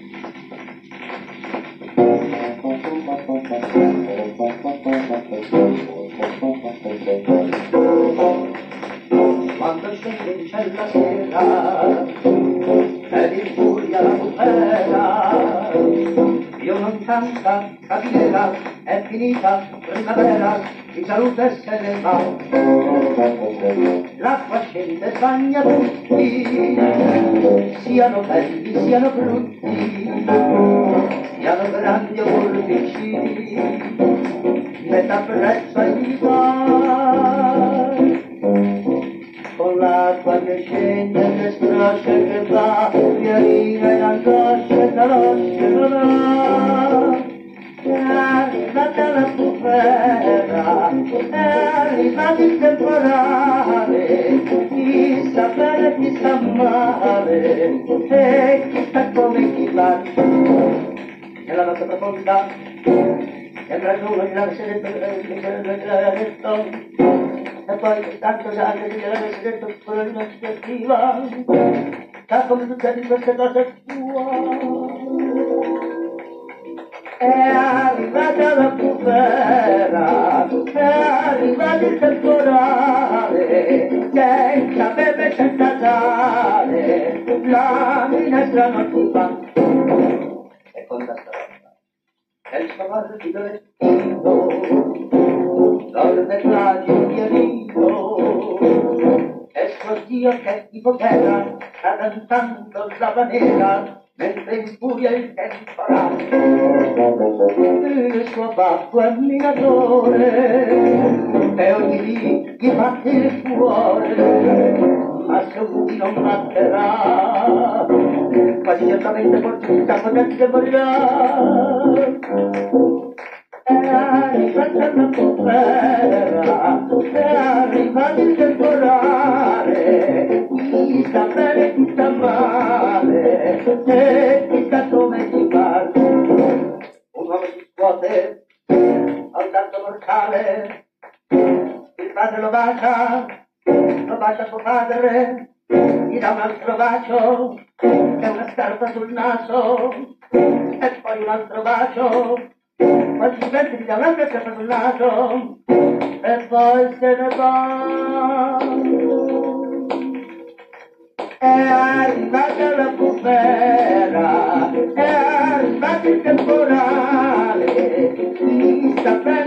Quando scende in cielo la sera ed infuria la bufera, io non canta cavilera, è finita primavera, di salute se ne va. L'acqua scende e bagna tutti, siano belli, siano brutti, siano grandi o piccini, metà prezzo ai vita. Con l'acqua che scende, che stroscia e che va, pianina in angoscia e caloscia non ha. È arrivata la bufera, è arrivato il temporale, chi sta bene, chi sta male, e chi sta come chi va. Nella notte profonda, sembra giuro di l'aversi detto, e poi tanto sangue di l'aversi detto quello di non si attiva, sa come succede queste cose tua. È arrivata la bufera, è arrivato il temporale, senza pepe e senza sale, la minestra non si fa. E con la strada, è il cavallo di Valentino, dorme tra il pianino, e suo Dio che tipo guerra sta cantando l'habanera, mentre infuria il temporale. Il suo babbo è minatore e ogni dì gli batte il cuore, ma se un dì non batterà, quasi certamente fortuna potente morirà. È arrivata la bufera, è arrivato il temporale, chi sta bene, chi sta male, e chi sta come si fa. Un uomo si scuote a un tanto mortale, il padre lo bacia suo padre, gli dà un altro bacio e una scarpa sul naso, e poi un altro bacio. Poi si sente di dare un'altra scarpa sul naso e poi se ne va. È arrivata la bufera, è arrivato il temporale, chi sta bene